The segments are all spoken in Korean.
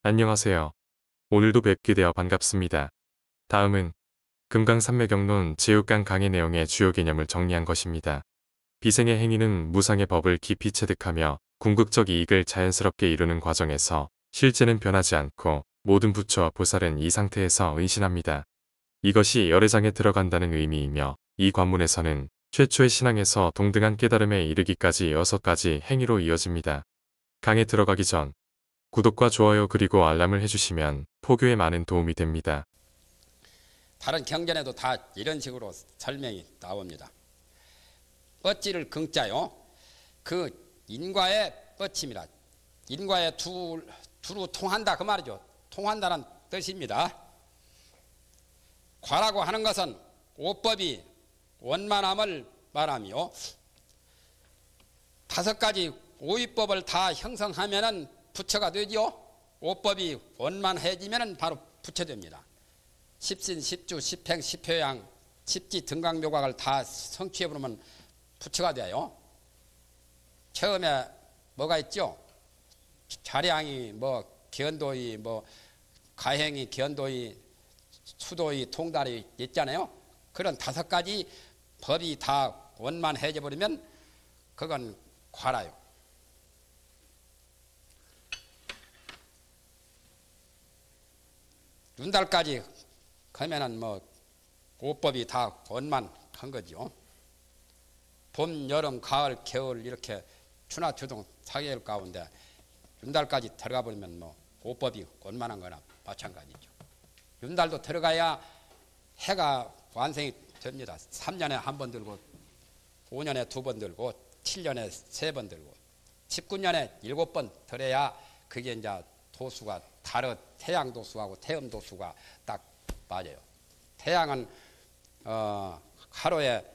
안녕하세요. 오늘도 뵙게 되어 반갑습니다. 다음은 금강산맥경론 제6강 강의 내용의 주요 개념을 정리한 것입니다. 비생의 행위는 무상의 법을 깊이 체득하며 궁극적 이익을 자연스럽게 이루는 과정에서 실제는 변하지 않고 모든 부처, 보살은 이 상태에서 은신합니다. 이것이 열애장에 들어간다는 의미이며 이 관문에서는 최초의 신앙에서 동등한 깨달음에 이르기까지 6가지 행위로 이어집니다. 강에 들어가기 전 구독과 좋아요 그리고 알람을 해주시면 포교에 많은 도움이 됩니다. 다른 경전에도 다 이런 식으로 설명이 나옵니다. 뻗지를 긍자요. 그 인과의 뻗침이라. 인과의 두루 통한다 그 말이죠. 통한다는 뜻입니다. 과라고 하는 것은 오법이 원만함을 말하며 5가지 오이법을 다 형성하면은 부처가 되죠. 오법이 원만해지면은 바로 부처 됩니다. 십신, 십주, 십행, 십효양, 십지 등강묘각을 다 성취해 보면 부처가 돼요. 처음에 뭐가 있죠? 자량이 뭐 견도이 뭐 가행이 견도이 수도이 통달이 있잖아요. 그런 5가지 법이 다 원만해져 버리면 그건 과라요. 윤달까지 가면은 뭐 오법이 다 원만한 거죠. 봄, 여름, 가을, 겨울 이렇게 추나 추동 4개월 가운데 윤달까지 들어가 버리면 뭐 오법이 원만한 거나 마찬가지죠. 윤달도 들어가야 해가 완성이 됩니다. 3년에 한 번 들고 5년에 2번 들고 7년에 3번 들고 19년에 7번 들어야 그게 이제 도수가 다른 태양 도수하고 태음 도수가 딱 맞아요. 태양은 하루에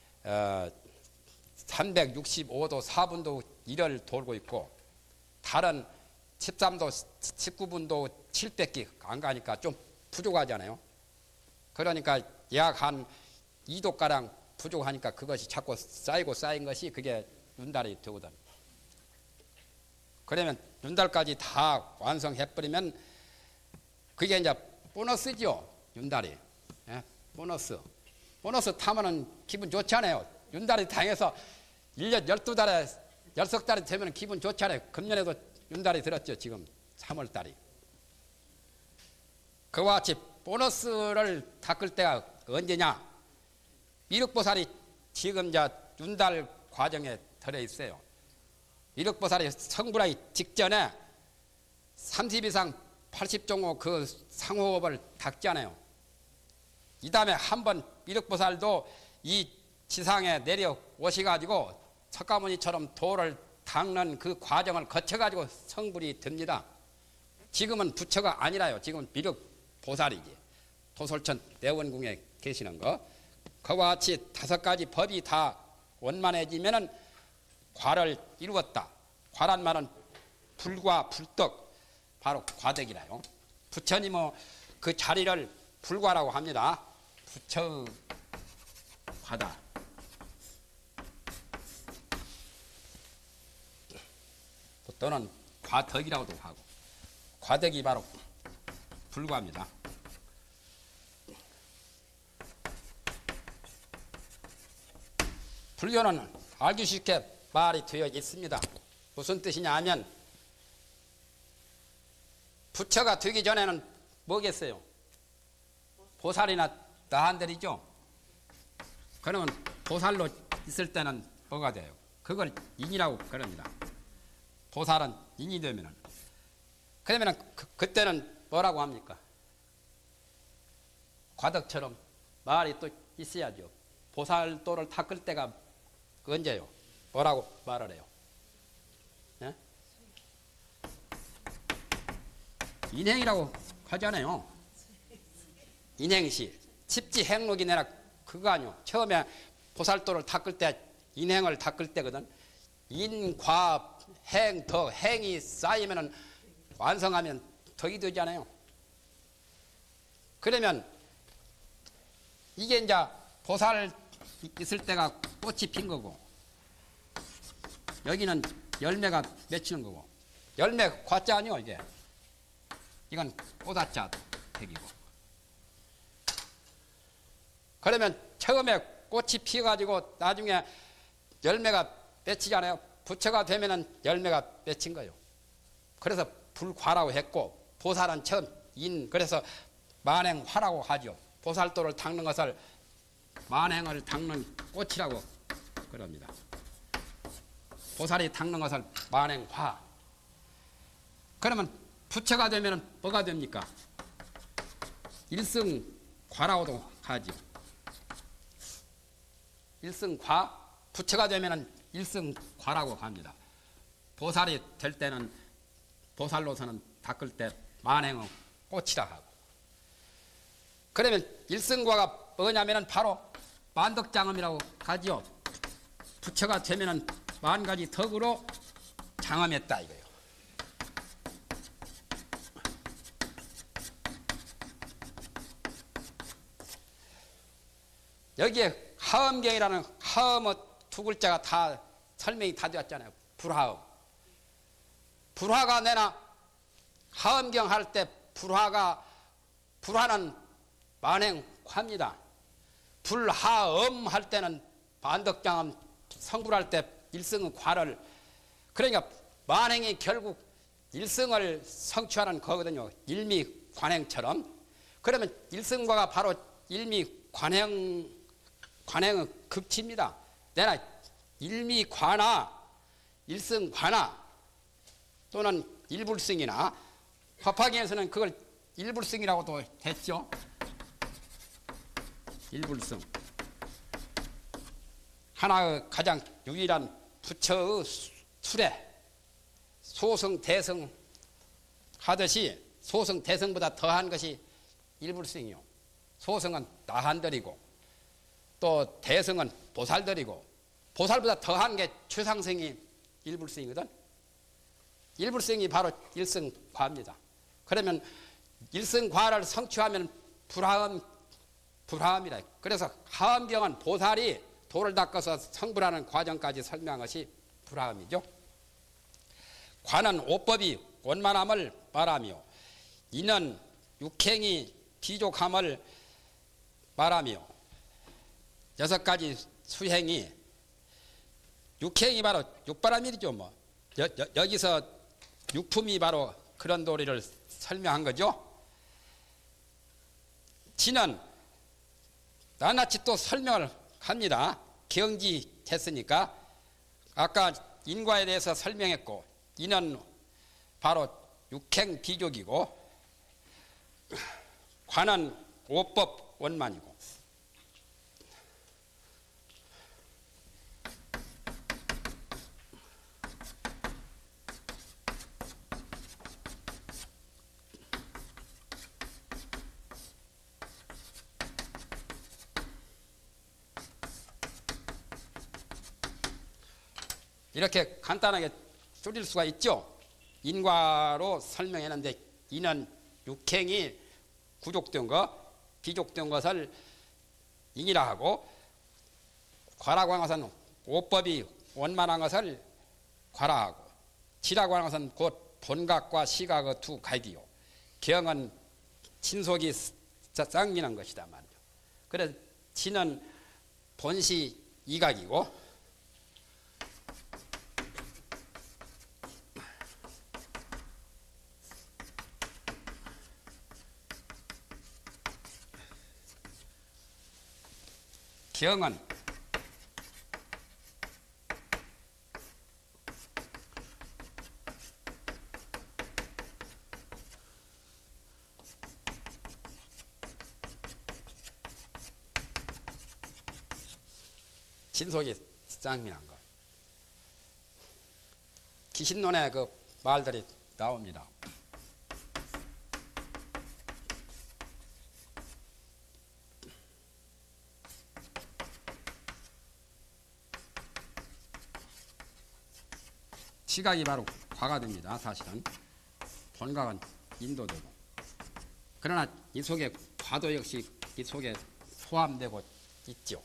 365도 4분도 1을 돌고 있고 다른 13도 19분도 700기 안 가니까 좀 부족하잖아요. 그러니까 약 한 2도가량 부족하니까 그것이 자꾸 쌓인 것이 그게 윤달이 되거든. 그러면 윤달까지 다 완성해버리면 그게 이제 보너스죠. 윤달이. 예? 보너스 타면은 기분 좋잖아요. 윤달이 당해서 1년 12달에 10달이 되면 기분 좋잖아요. 금년에도 윤달이 들었죠. 지금 3월달이. 그와 같이 보너스를 닦을 때가 언제냐? 미륵보살이 지금 이제 윤달 과정에 들어있어요. 미륵보살이 성불하기 직전에 30 이상 80종호 그 상호업을 닦잖아요. 이 다음에 한번 미륵보살도 이 지상에 내려오셔가지고 석가모니처럼 도를 닦는 그 과정을 거쳐가지고 성불이 됩니다. 지금은 부처가 아니라요. 지금은 미륵보살이지. 도솔천 내원궁에 계시는 거. 그와 같이 5가지 법이 다 원만해지면은 과를 이루었다. 과란 말은 불과 불떡 바로 과덕이라요. 부처님은 그 자리를 불과라고 합니다. 부처 과다. 또는 과덕이라고도 하고 과덕이 바로 불과입니다. 불교는 알기 쉽게 말이 되어 있습니다. 무슨 뜻이냐 하면 부처가 되기 전에는 뭐겠어요? 보살이나 나한들이죠. 그러면 보살로 있을 때는 뭐가 돼요? 그걸 인이라고 그럽니다. 보살은 인이 되면은 그러면은 그때는 뭐라고 합니까? 과덕처럼 말이 또 있어야죠. 보살도를 닦을 때가 언제요? 뭐라고 말을 해요? 예? 인행이라고 하잖아요. 인행시. 십지행록이 내라 그거 아니요. 처음에 보살도를 닦을 때 인행을 닦을 때거든. 인, 과, 행, 덕, 행이 쌓이면은 완성하면 덕이 되잖아요. 그러면 이게 이제 보살 있을 때가 꽃이 핀 거고 여기는 열매가 맺히는 거고 열매 과자 아니요 이게 이건 꽃아자 택이고. 그러면 처음에 꽃이 피어가지고 나중에 열매가 맺히잖아요. 부처가 되면은 열매가 맺힌 거예요. 그래서 불과라고 했고, 보살은 처음 그래서 만행화라고 하죠. 보살도를 닦는 것을 만행을 닦는 꽃이라고 그럽니다. 보살이 닦는 것을 만행화. 그러면 부처가 되면 뭐가 됩니까? 일승과라고도 하죠. 일승과, 부처가 되면 일승과라고 합니다. 보살이 될 때는, 보살로서는 닦을 때 만행의 꽃이라 하고. 그러면 일승과가 뭐냐면은 바로 만덕장엄이라고 하지요. 부처가 되면은 만 가지 덕으로 장엄했다 이거예요. 여기에 하엄경이라는 하엄의 두 글자가 다 설명이 다 되었잖아요. 불하엄. 불화가 내나 하엄경 할 때 불화는 만행화입니다. 불하엄 할 때는 반덕장엄 성불할 때 일승의 과를, 그러니까 만행이 결국 일승을 성취하는 거거든요. 일미관행처럼. 그러면 일승과가 바로 일미관행의 극치입니다. 내나 일미관화, 일승관화 또는 일불승이나 화파경에서는 그걸 일불승이라고도 했죠. 일불승. 하나의 가장 유일한 부처의 수레, 소승 대승 하듯이 소승 대승보다 더한 것이 일불승이요. 소승은 나한들이고 또 대승은 보살들이고 보살보다 더한 게 최상승이 일불승이거든. 일불승이 바로 일승과입니다. 그러면 일승과를 성취하면 불하엄이다. 그래서 하엄경은 보살이 돌을 닦아서 성불하는 과정까지 설명한 것이 불하엄이죠. 관은 오법이 원만함을 말하며 이는 육행이 비족함을 말하며 여섯 가지 수행이 육행이 바로 육바라밀이죠. 뭐 여기서 육품이 바로 그런 도리를 설명한 거죠. 지는 낱낱이 또 설명을 합니다. 경지했으니까 아까 인과에 대해서 설명했고, 이는 바로 육행 비족이고 관은 오법 원만이고. 이렇게 간단하게 줄일 수가 있죠. 인과로 설명했는데 이는 육행이 구족된 것, 비족된 것을 인이라 하고, 과라고 하는 것은 오법이 원만한 것을 과라하고, 지라고 하는 것은 곧 본각과 시각의 두 각이요. 경은 진속이 쌍미는 것이다 말이죠. 그래서 지는 본시 이각이고, 경은 진속이 쌍미한 것. 기신론의 그 말들이 나옵니다. 시각이 바로 과가 됩니다. 사실은 본각은 인도되고, 그러나 이 속에 과도 역시 이 속에 포함되고 있죠.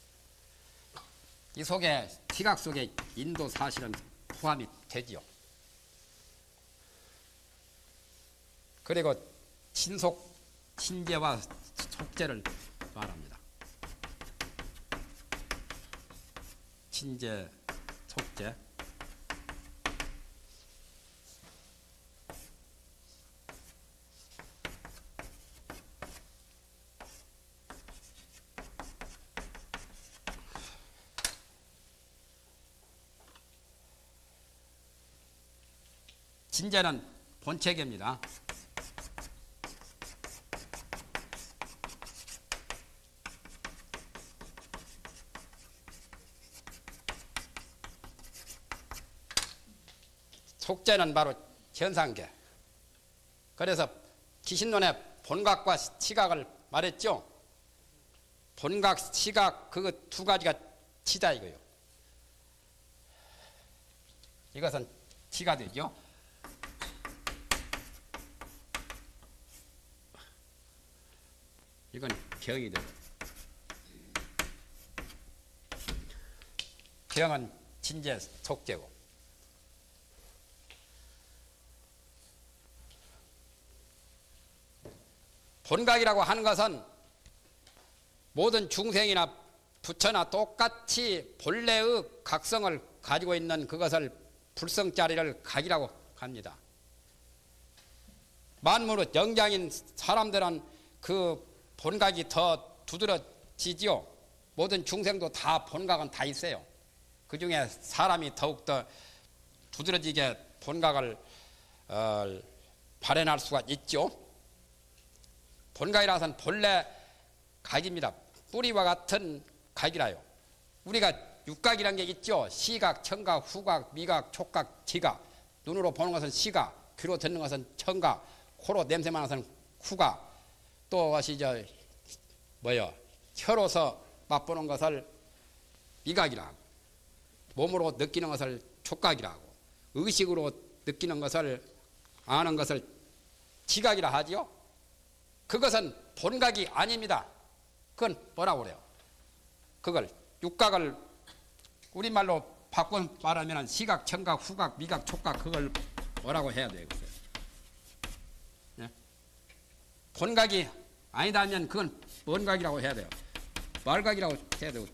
이 속에 시각 속에 인도 사실은 포함이 되지요. 그리고 친속, 친제와 속제를 말합니다. 친제, 속제. 친제는 본체계입니다. 속제는 바로 현상계. 그래서 기신론의 본각과 시각을 말했죠. 본각, 시각 그 두 가지가 치다 이거요. 이것은 치가 되죠. 이건 경이 되고. 경은 친제, 속제고. 본각이라고 하는 것은 모든 중생이나 부처나 똑같이 본래의 각성을 가지고 있는 그것을 불성자리를 각이라고 합니다. 만물의 영장인 사람들은 그 본각이 더 두드러지지요. 모든 중생도 다 본각은 다 있어요. 그 중에 사람이 더욱더 두드러지게 본각을 발현할 수가 있죠. 본각이라서는 본래 각입니다. 뿌리와 같은 각이라요. 우리가 육각이라는 게 있죠. 시각, 청각, 후각, 미각, 촉각, 지각. 눈으로 보는 것은 시각, 귀로 듣는 것은 청각, 코로 냄새만 나는 것은 후각. 또 것이 혀로서 맛보는 것을 미각이라고, 몸으로 느끼는 것을 촉각이라고, 의식으로 느끼는 것을 아는 것을 지각이라 하지요. 그것은 본각이 아닙니다. 그건 뭐라고 그래요? 그걸 육각을 우리말로 바꿔 말하면 시각, 청각, 후각, 미각, 촉각 그걸 뭐라고 해야 돼요? 네? 본각이 아니다면 그건 뭔각이라고 해야 돼요? 말각이라고 해야 되고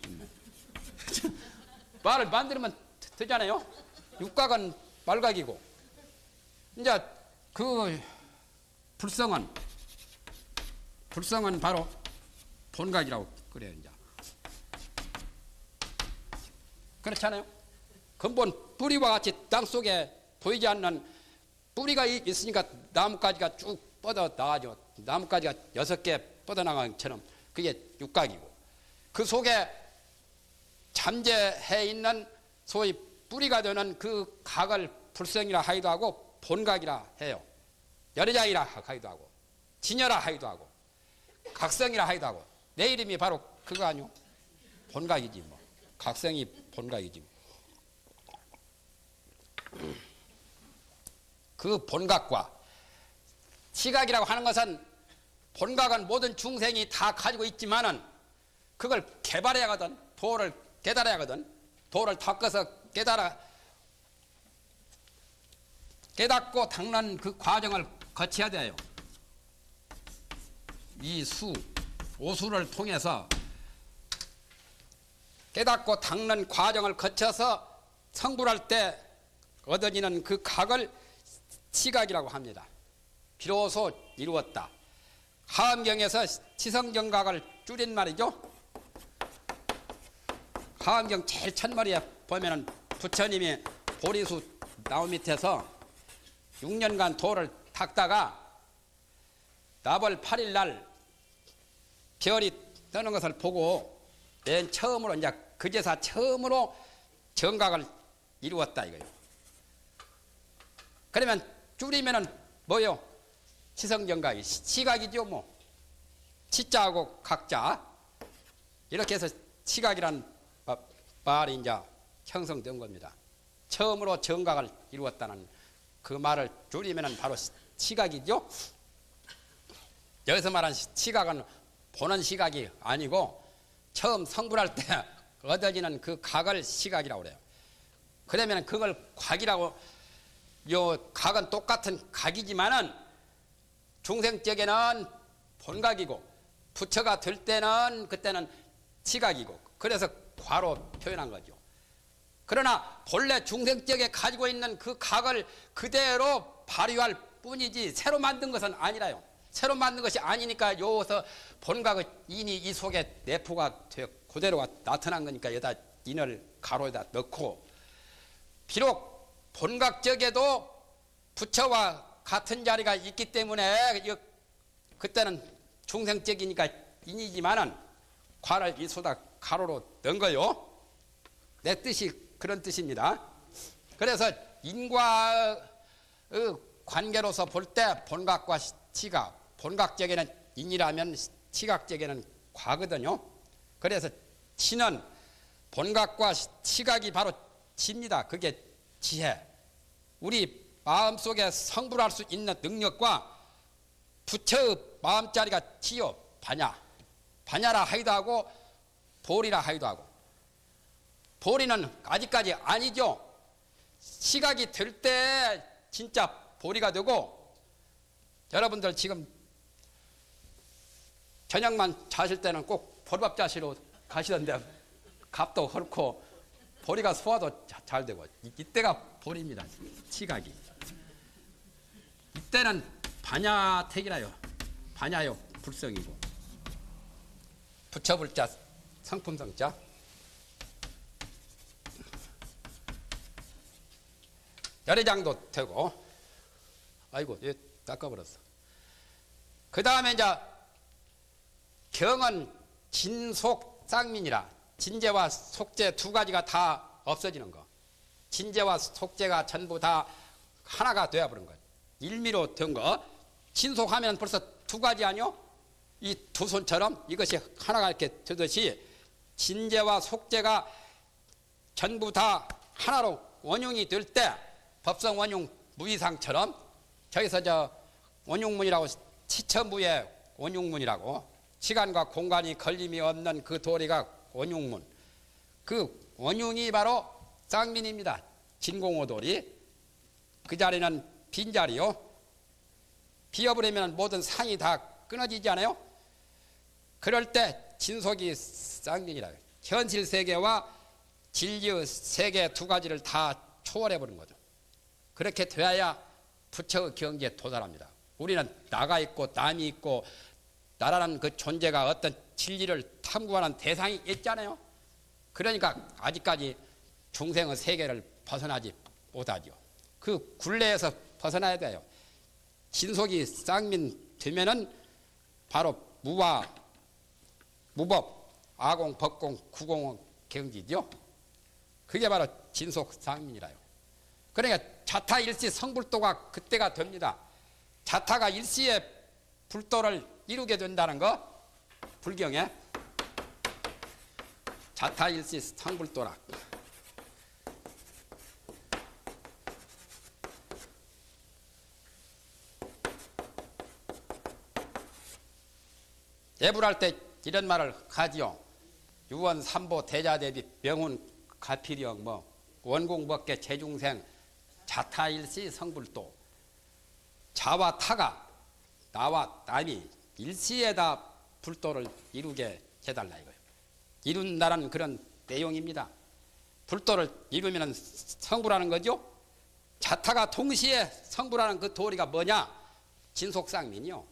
말을 만들면 되잖아요. 육각은 말각이고 이제 그 불성은 바로 본각이라고 그래요. 이제 그렇잖아요. 근본 뿌리와 같이 땅 속에 보이지 않는 뿌리가 있으니까 나뭇가지가 쭉 뻗어 나가죠. 나뭇가지가 6개 뻗어 나가는 것처럼 그게 육각이고, 그 속에 잠재해 있는 소위 뿌리가 되는 그 각을 불성이라 하기도 하고 본각이라 해요. 열애장이라 하기도 하고 진여라 하기도 하고 각성이라 하기도 하고. 내 이름이 바로 그거 아니오? 본각이지 뭐. 각성이 본각이지. 그 본각과 시각이라고 하는 것은, 본각은 모든 중생이 다 가지고 있지만은 그걸 개발해야 하거든. 도를 깨달아야 하거든. 도를 닦아서 깨닫고 닦는 그 과정을 거쳐야 돼요. 이 오수를 통해서 깨닫고 닦는 과정을 거쳐서 성불할 때 얻어지는 그 각을 시각이라고 합니다. 비로소 이루었다. 하엄경에서 치성정각을 줄인 말이죠. 하엄경 제일 첫머리에 보면은 부처님이 보리수 나무 밑에서 6년간 도를 닦다가 나벌 8일 날 별이 뜨는 것을 보고 맨 처음으로 이제 그제사 처음으로 정각을 이루었다 이거예요. 그러면 줄이면은 뭐요? 치성정각이 시각이죠 뭐. 치자하고 각자 이렇게 해서 시각이란 말이 이제 형성된 겁니다. 처음으로 정각을 이루었다는 그 말을 줄이면은 바로 시각이죠. 여기서 말한 시각은 보는 시각이 아니고 처음 성불할 때 얻어지는 그 각을 시각이라고 그래요. 그러면 그걸 각이라고, 요 각은 똑같은 각이지만은 중생적에는 본각이고 부처가 될 때는 그때는 지각이고 그래서 과로 표현한 거죠. 그러나 본래 중생적에 가지고 있는 그 각을 그대로 발휘할 뿐이지 새로 만든 것은 아니라요. 새로 만든 것이 아니니까 여기서 본각의 인이 이 속에 내포가 되어 그대로 나타난 거니까 여기다 인을 가로에다 넣고 비록 본각적에도 부처와 같은 자리가 있기 때문에 그때는 중생적이니까 인이지만은 과를 이 소다 가로로 넣은 거요. 내 뜻이 그런 뜻입니다. 그래서 인과 관계로서 볼 때 본각과 치각, 본각적에는 인이라면 치각적에는 과거든요. 그래서 치는 본각과 치각이 바로 지입니다. 그게 지혜. 우리 마음속에 성불할 수 있는 능력과 부처의 마음자리가 지요. 반야. 반야라 하기도 하고 보리라 하기도 하고. 보리는 아직까지 아니죠. 시각이 될 때 진짜 보리가 되고 여러분들 지금 저녁만 자실 때는 꼭 보리밥 자시러 가시던데 값도 그렇고 보리가 소화도 잘 되고 이때가 보리입니다. 시각이. 이때는 반야택이라요. 반야요 불성이고 부처불자 성품성자 열애장도 되고 아이고 얘 닦아버렸어. 그 다음에 이제 경은 진속 쌍민이라 진재와 속재 두 가지가 다 없어지는 거. 진재와 속재가 전부 다 하나가 되어버린 거. 일미로 된 거. 진속하면 벌써 두 가지 아니요? 이 두 손처럼 이것이 하나가 이렇게 되듯이 진재와 속재가 전부 다 하나로 원흉이 될 때 법성 원흉 무이상처럼 저기서 저 원흉문이라고 치처무의 원흉문이라고 시간과 공간이 걸림이 없는 그 도리가 원흉문. 그 원흉이 바로 쌍민입니다. 진공호돌이. 그 자리는 빈자리요. 비어버리면 모든 상이 다 끊어지지 않아요? 그럴 때 진속이 쌍민이라. 현실 세계와 진리의 세계 두 가지를 다 초월해버린 거죠. 그렇게 돼야 부처의 경지에 도달합니다. 우리는 나가 있고 남이 있고 나라는 그 존재가 어떤 진리를 탐구하는 대상이 있잖아요. 그러니까 아직까지 중생의 세계를 벗어나지 못하죠. 그 굴레에서 벗어나야 돼요. 진속이 쌍민 되면은 바로 무와 무법, 아공, 법공, 구공 경지죠. 그게 바로 진속 쌍민이라요. 그러니까 자타 일시 성불도가 그때가 됩니다. 자타가 일시에 불도를 이루게 된다는 거 불경에 자타 일시 성불도라. 예불할 때 이런 말을 하지요. 유원 삼보 대자대비 명훈 가필형 뭐 원공법계 재중생 자타일시 성불도. 자와 타가 나와 남이 일시에다 불도를 이루게 해달라 이거예요. 이룬다는 그런 내용입니다. 불도를 이루면 성불하는 거죠. 자타가 동시에 성불하는 그 도리가 뭐냐? 진속쌍민이요.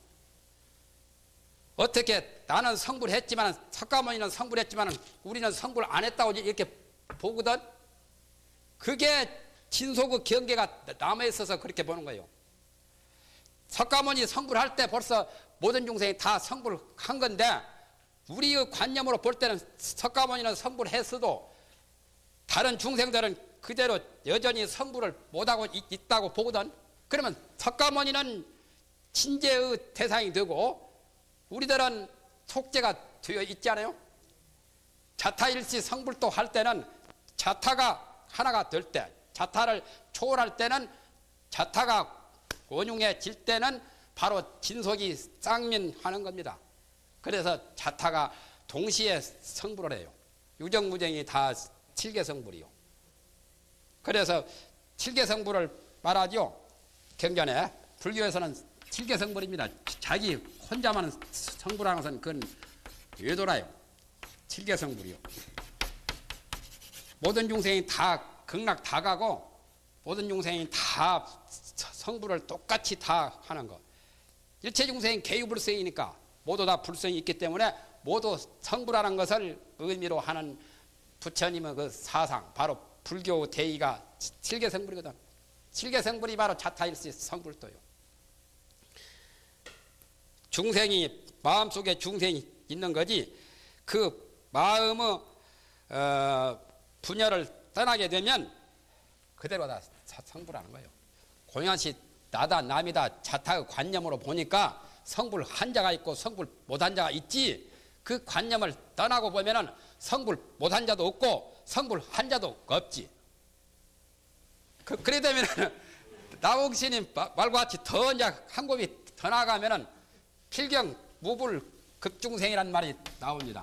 어떻게 나는 성불했지만 석가모니는 성불했지만 우리는 성불 안 했다고 이렇게 보거든. 그게 진속의 경계가 남아있어서 그렇게 보는 거예요. 석가모니 성불할 때 벌써 모든 중생이 다 성불한 건데 우리의 관념으로 볼 때는 석가모니는 성불했어도 다른 중생들은 그대로 여전히 성불을 못하고 있다고 보거든. 그러면 석가모니는 진재의 대상이 되고 우리들은 속죄가 되어 있지 않아요? 자타일시 성불도 할 때는 자타가 하나가 될 때, 자타를 초월할 때는 자타가 원흉해질 때는 바로 진속이 쌍민하는 겁니다. 그래서 자타가 동시에 성불을 해요. 유정무정이 다 칠계성불이요. 그래서 칠계성불을 말하죠. 경전에 불교에서는 칠계성불입니다. 자기 혼자만 성불하는 것은 그건 외도라요. 칠계성불이요. 모든 중생이 다 극락 다 가고 모든 중생이 다 성불을 똑같이 다 하는 것. 일체 중생이 개유불성이니까 모두 다 불성이 있기 때문에 모두 성불하는 것을 의미로 하는 부처님의 그 사상, 바로 불교 대의가 칠계성불이거든. 칠계성불이 바로 자타일시 성불도요. 중생이 마음속에 중생이 있는 거지 그 마음의 분열을 떠나게 되면 그대로 다 성불하는 거예요. 공연시 나다 남이다 자타의 관념으로 보니까 성불 한자가 있고 성불 못한자가 있지, 그 관념을 떠나고 보면은 성불 못한자도 없고 성불 한자도 없지. 그래 되면은 나홍스님 말과 같이 더 이제 한 곱이 더 나가면은 필경 무불 극중생이란 말이 나옵니다.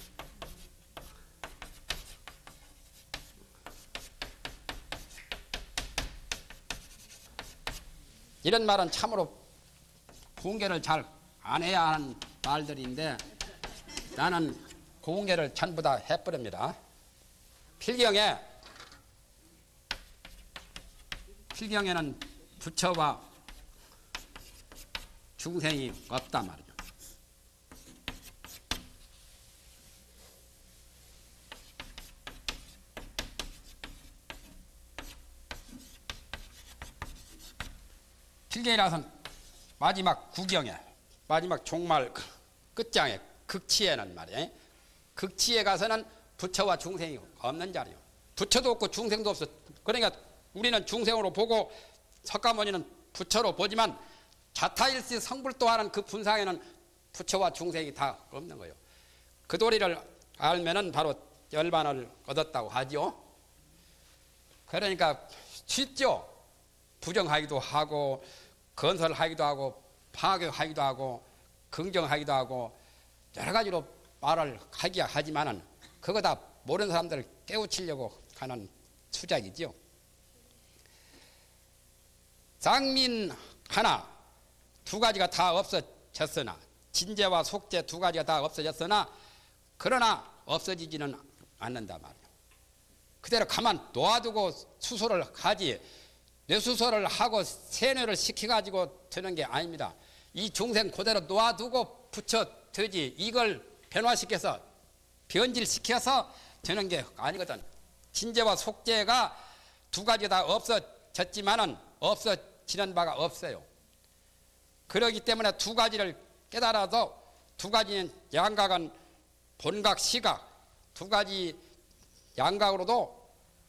이런 말은 참으로 공개를 잘 안 해야 하는 말들인데 나는 공개를 전부 다 해버립니다. 필경에는 부처와 중생이 없단 말이죠. 필경이라서는 마지막 구경에, 마지막 종말 끝장에, 극치에는 말이에요. 극치에 가서는 부처와 중생이 없는 자리요. 부처도 없고 중생도 없어. 그러니까 우리는 중생으로 보고 석가모니는 부처로 보지만 자타일시 성불도 하는 그 분상에는 부처와 중생이 다 없는 거예요. 그 도리를 알면은 바로 열반을 얻었다고 하죠. 그러니까 쉽죠. 부정하기도 하고 건설하기도 하고 파괴하기도 하고 긍정하기도 하고 여러 가지로 말을 하기야 하지만은 그거 다 모르는 사람들을 깨우치려고 하는 수작이죠. 쌍민 하나 두 가지가 다 없어졌으나, 진재와 속재 두 가지가 다 없어졌으나 그러나 없어지지는 않는다 말이에요. 그대로 가만 놓아두고 수소를 하지 뇌수소를 하고 세뇌를 시켜가지고 되는 게 아닙니다. 이 중생 그대로 놓아두고 붙여 되지 이걸 변화시켜서 변질시켜서 되는 게 아니거든. 진재와 속재가 두 가지 다 없어졌지만은 없어지는 바가 없어요. 그러기 때문에 두 가지를 깨달아도 두 가지는 양각은 본각, 시각 두 가지 양각으로도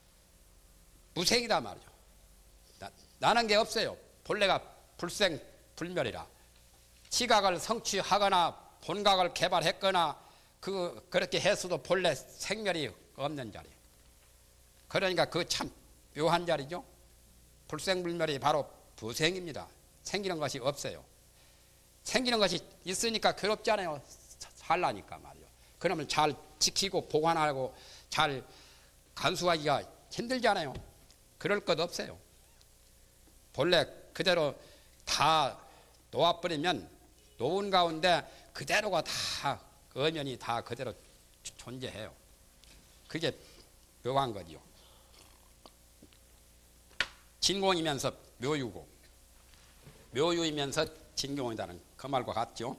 무생이다 말이죠. 나는 게 없어요. 본래가 불생 불멸이라. 시각을 성취하거나 본각을 개발했거나 그렇게 해서도 본래 생멸이 없는 자리. 그러니까 그 참 묘한 자리죠. 불생불멸이 바로 부생입니다. 생기는 것이 없어요. 생기는 것이 있으니까 괴롭잖아요. 살라니까 말이요. 그러면 잘 지키고 보관하고 잘 간수하기가 힘들잖아요. 그럴 것 없어요. 본래 그대로 다 놓아버리면 놓은 가운데 그대로가 다 엄연히 다 그대로 존재해요. 그게 묘한 거지요. 진공이면서 묘유고 묘유이면서 진공이라는 그 말과 같죠.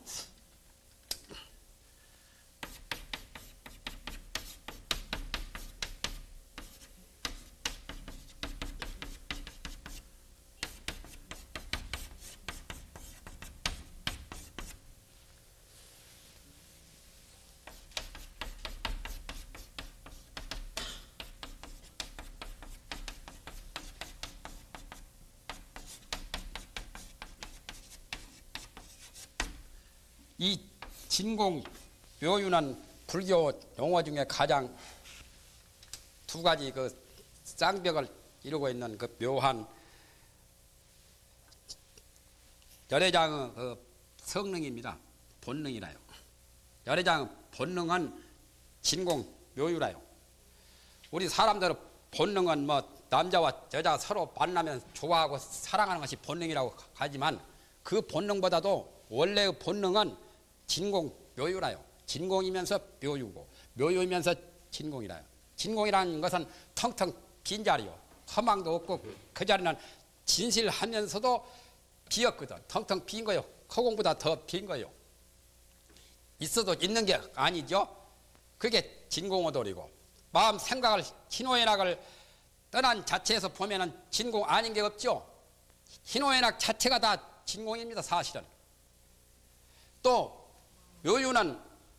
이 진공 묘유는 불교 용어 중에 가장 두 가지 그 쌍벽을 이루고 있는 그 묘한 열애장의 그 성능입니다. 본능이라요. 열애장의 본능은 진공 묘유라요. 우리 사람들의 본능은 뭐 남자와 여자 서로 만나면 좋아하고 사랑하는 것이 본능이라고 하지만 그 본능보다도 원래의 본능은 진공 묘유라요. 진공이면서 묘유고 묘유이면서 진공이라요. 진공이라는 것은 텅텅 빈 자리요. 허망도 없고 그 자리는 진실하면서도 비었거든. 텅텅 빈 거요. 허공보다 더 빈 거요. 있어도 있는 게 아니죠. 그게 진공어돌이고 마음 생각을 희노애락을 떠난 자체에서 보면은 진공 아닌 게 없죠. 희노애락 자체가 다 진공입니다. 사실은. 또 묘유는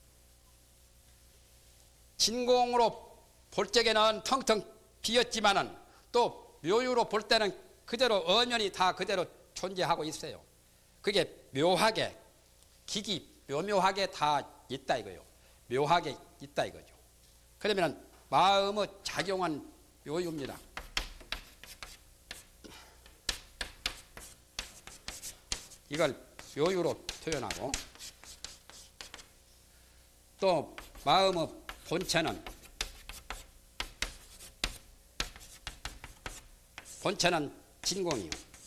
진공으로 볼 적에는 텅텅 비었지만은 또 묘유로 볼 때는 그대로 엄연히 다 그대로 존재하고 있어요. 그게 묘하게 기기 묘묘하게 다 있다 이거요. 묘하게 있다 이거죠. 그러면 마음의 작용은 묘유입니다. 이걸 묘유로 표현하고 또 마음의 본체는 진공이요.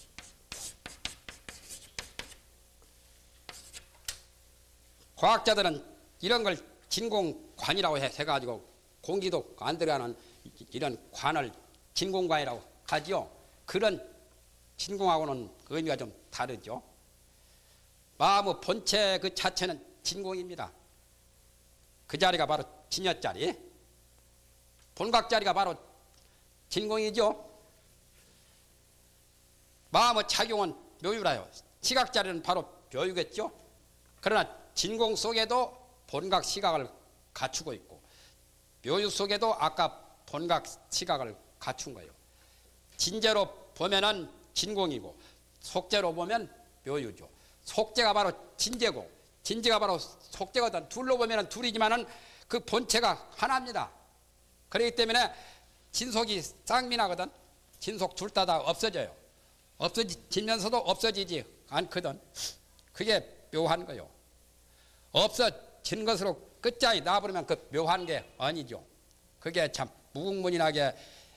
과학자들은 이런 걸 진공관이라고 해가지고 공기도 안 들어가는 이런 관을 진공관이라고 하지요. 그런 진공하고는 의미가 좀 다르죠. 마음의 본체 그 자체는 진공입니다. 그 자리가 바로 진여자리, 본각자리가 바로 진공이죠. 마음의 작용은 묘유라요. 시각자리는 바로 묘유겠죠. 그러나 진공 속에도 본각 시각을 갖추고 있고 묘유 속에도 아까 본각 시각을 갖춘 거예요. 진제로 보면은 진공이고 속제로 보면 묘유죠. 속제가 바로 진제고 진제가 바로 속제거든. 둘로 보면은 둘이지만은 그 본체가 하나입니다. 그렇기 때문에 진속이 쌍민하거든. 진속 둘 다 없어져요. 없어지면서도 없어지지 않거든. 그게 묘한 거요. 없어진 것으로 끝장이 나버리면 그 묘한 게 아니죠. 그게 참 무궁무진하게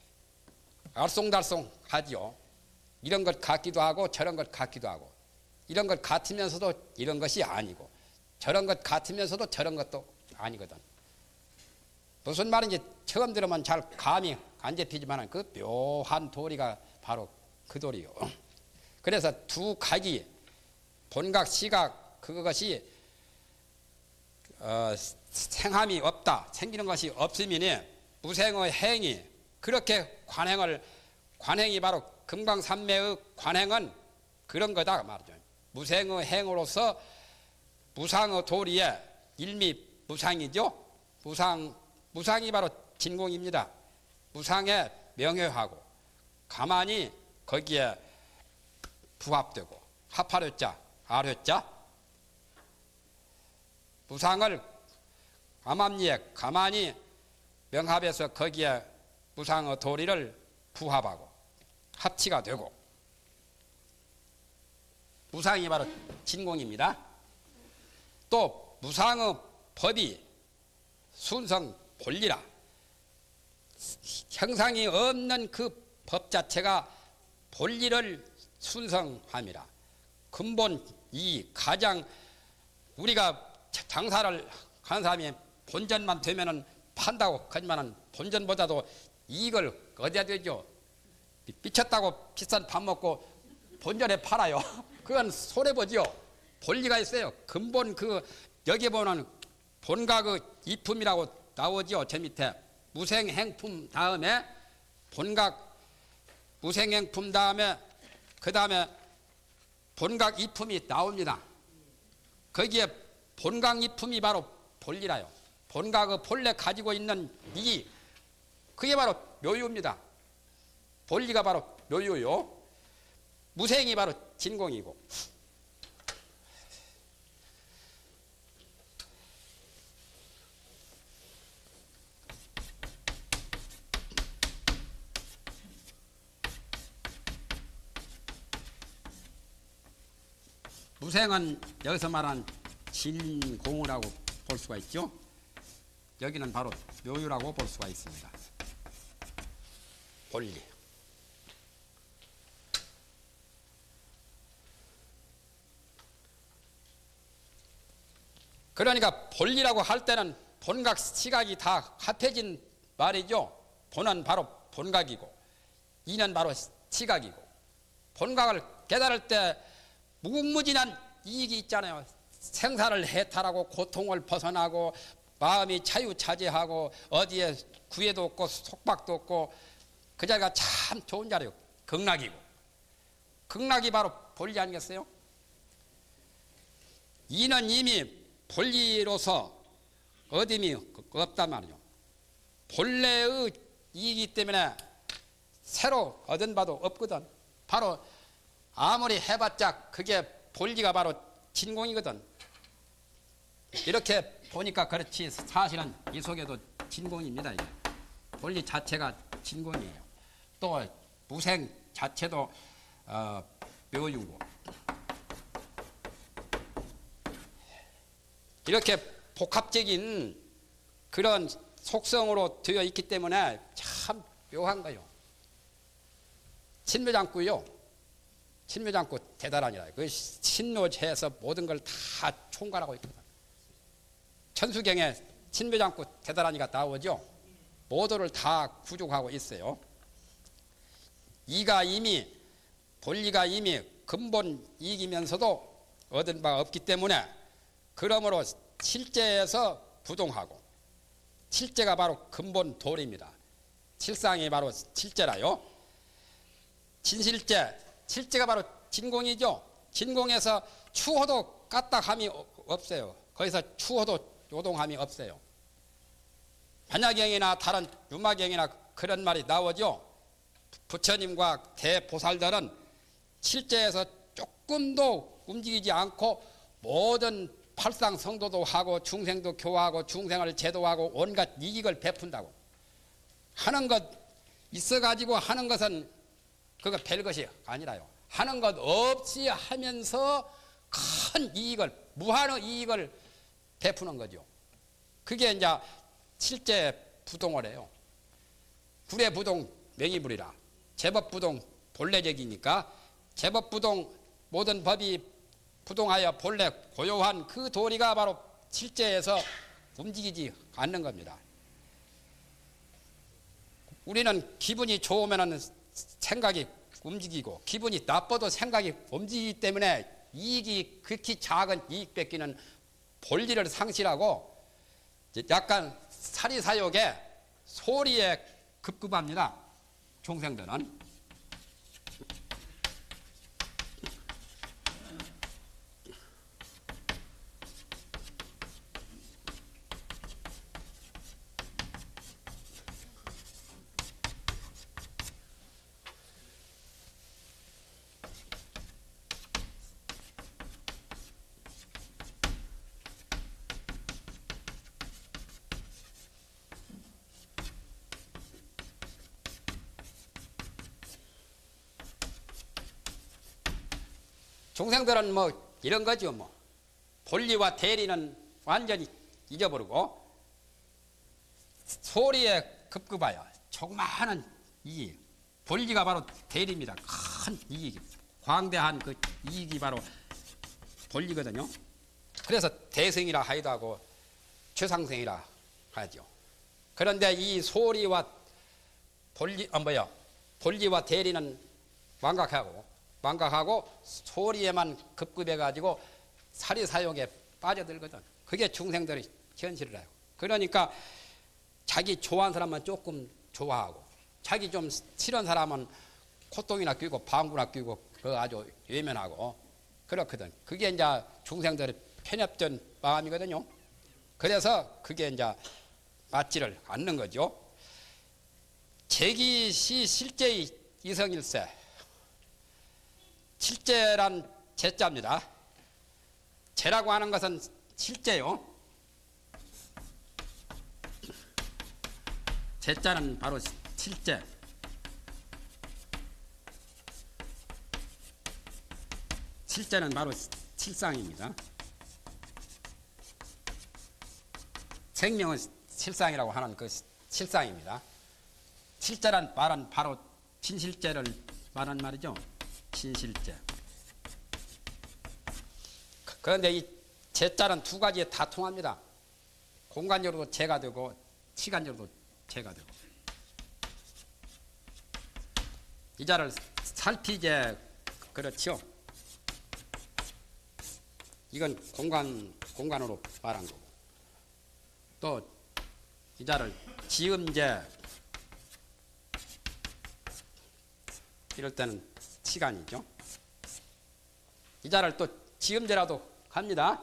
알쏭달쏭하지요. 이런 것 같기도 하고 저런 것 같기도 하고 이런 것 같으면서도 이런 것이 아니고 저런 것 같으면서도 저런 것도 아니거든. 무슨 말인지 처음 들으면 잘 감이 안 잡히지만 그 묘한 도리가 바로 그 도리요. 그래서 두 가지 본각 시각 그것이 생함이 없다. 생기는 것이 없으면 무생의 행위 그렇게 관행이 바로 금강산매의 관행은 그런 거다 말이죠. 무생의 행으로서 무상의 도리에 일미 무상이죠. 무상이 바로 진공입니다. 무상에 명효하고 가만히 거기에 부합되고 합하려자 아려자 무상을 암암리에 가만히 명합해서 거기에 무상의 도리를 부합하고 합치가 되고 무상이 바로 진공입니다. 또 무상의 법이 순성 본리라 형상이 없는 그 법 자체가 본리를 순성함이라. 근본 이 가장 우리가 장사를 하는 사람이 본전만 되면은 판다고 하지만은 본전보다도 이익을 얻어야 되죠. 미쳤다고 비싼 밥 먹고 본전에 팔아요. 그건 손해보죠. 본리가 있어요. 근본 그 여기 보는 본각의 이품이라고 나오죠. 제 밑에 무생행품 다음에 본각 무생행품 다음에 그 다음에 본각 이품이 나옵니다. 거기에 본각 이품이 바로 본리라요. 본각의 본래 가지고 있는 이 그게 바로 묘유입니다. 본리가 바로 묘유요. 무생이 바로 진공이고 무생은 여기서 말한 진공이라고 볼 수가 있죠. 여기는 바로 묘유라고 볼 수가 있습니다. 본리. 그러니까 본리라고 할 때는 본각 시각이 다 합해진 말이죠. 본은 바로 본각이고 이는 바로 시각이고 본각을 깨달을 때 무궁무진한 이익이 있잖아요. 생사를 해탈하고 고통을 벗어나고 마음이 자유차지하고 어디에 구애도 없고 속박도 없고 그 자리가 참 좋은 자리요. 극락이고 극락이 바로 본리 아니겠어요? 이는 이미 본리로서 얻음이 없단 말이죠. 본래의 이익이기 때문에 새로 얻은 바도 없거든. 바로 아무리 해봤자 그게 본리가 바로 진공이거든. 이렇게 보니까 그렇지 사실은 이 속에도 진공입니다. 이게. 본리 자체가 진공이에요. 또 무생 자체도 묘유고 이렇게 복합적인 그런 속성으로 되어 있기 때문에 참 묘한 거요. 신묘장구요. 신묘장구 대단하니라. 그 신묘체에서 모든 걸 다 총괄하고 있거든. 천수경에 신묘장구 대단하니가 나오죠. 모두를 다 구족하고 있어요. 이가 이미 본리가 이미 근본 이익이면서도 얻은 바가 없기 때문에 그러므로 칠제에서 부동하고 칠제가 바로 근본 도리입니다. 칠상이 바로 칠제라요. 진실제, 칠제가 바로 진공이죠. 진공에서 추호도 까딱함이 없어요. 거기서 추호도 요동함이 없어요. 반야경이나 다른 유마경이나 그런 말이 나오죠. 부처님과 대보살들은 칠제에서 조금도 움직이지 않고 모든 팔상 성도도 하고 중생도 교화하고 중생을 제도하고 온갖 이익을 베푼다고 하는 것 있어가지고 하는 것은 그거 별것이 아니라요. 하는 것 없이 하면서 큰 이익을 무한의 이익을 베푸는 거죠. 그게 이제 칠제 부동을 해요. 불의 부동 명의불이라 제법 부동 본래적이니까 제법 부동 모든 법이 부동하여 본래 고요한 그 도리가 바로 칠제에서 움직이지 않는 겁니다. 우리는 기분이 좋으면 생각이 움직이고 기분이 나빠도 생각이 움직이기 때문에 이익이 극히 작은 이익 뺏기는 본리를 상실하고 약간 사리사욕에 소리에 급급합니다. 중생들은. 중생들은 뭐 이런 거죠. 뭐 본리와 대리는 완전히 잊어버리고 소리에 급급하여 조그마한 이익. 본리가 바로 대리입니다. 큰 이익, 광대한 그 이익이 바로 본리거든요. 그래서 대승이라 하기도 하고 최상승이라 하죠. 그런데 이 소리와 본리와 대리는 망각하고 소리에만 급급해가지고 사리사욕에 빠져들거든. 그게 중생들의 현실이라요. 그러니까 자기 좋아하는 사람만 조금 좋아하고 자기 좀 싫은 사람은 콧등이나 끼고 방구나 끼고 그거 아주 외면하고 그렇거든. 그게 이제 중생들의 편협된 마음이거든요. 그래서 그게 이제 맞지를 않는 거죠. 제기시 실제의 이성일세. 칠제란 제자입니다. 제라고 하는 것은 칠제요. 제자는 바로 칠제. 칠제는 바로 칠상입니다. 생명은 칠상이라고 하는 그 칠상입니다. 칠제란 말은 바로 진실제를 말하는 말이죠. 진실제. 그런데 이 제자는 두 가지에 다 통합니다. 공간적으로도 제가 되고 시간적으로도 제가 되고. 이 자를 살피제 그렇죠. 이건 공간으로 말한 거고. 또 이 자를 지음제 이럴 때는 시간이죠. 이 자를 또 지음제라도 합니다.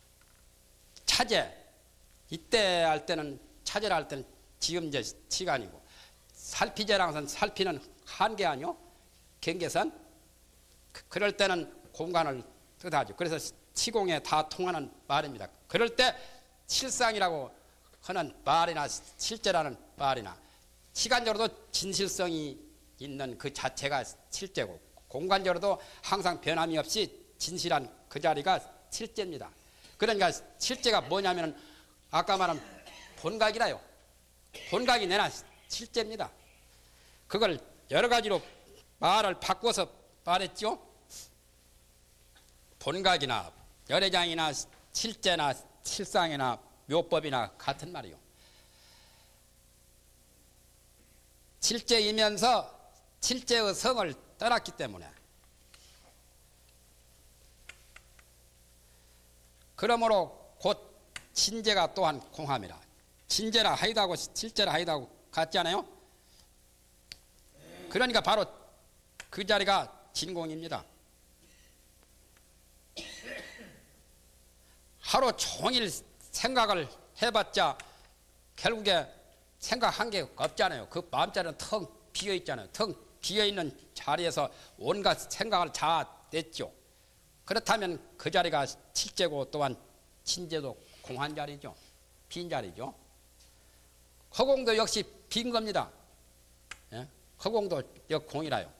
차제 이때 할 때는 차제라 할 때는 지음제 시간이고 살피제랑은 살피는 한계 아니요 경계선 그럴 때는 공간을 뜻하죠. 그래서 시공에 다 통하는 말입니다. 그럴 때 실상이라고 하는 말이나 실제라는 말이나 시간적으로도 진실성이 있는 그 자체가 실제고 공간적으로도 항상 변함이 없이 진실한 그 자리가 실제입니다. 그러니까 실제가 뭐냐면 아까 말한 본각이라요. 본각이 내나 실제입니다. 그걸 여러 가지로 말을 바꿔서 말했죠. 본각이나 열애장이나 실제나 실상이나 묘법이나 같은 말이요. 실제이면서 실제의 성을 떠났기 때문에 그러므로 곧 진제가 또한 공함이라. 진제라 하이다고 실제라 하이다고 같지 않아요? 그러니까 바로 그 자리가 진공입니다. 하루 종일 생각을 해봤자 결국에 생각한 게 없잖아요. 그 마음자리는 텅 비어 있잖아요. 텅 비어 있는 자리에서 온갖 생각을 다 냈죠. 그렇다면 그 자리가 실제고 또한 진제도 공한 자리죠. 빈 자리죠. 허공도 역시 빈 겁니다. 예? 허공도 역 공이라요.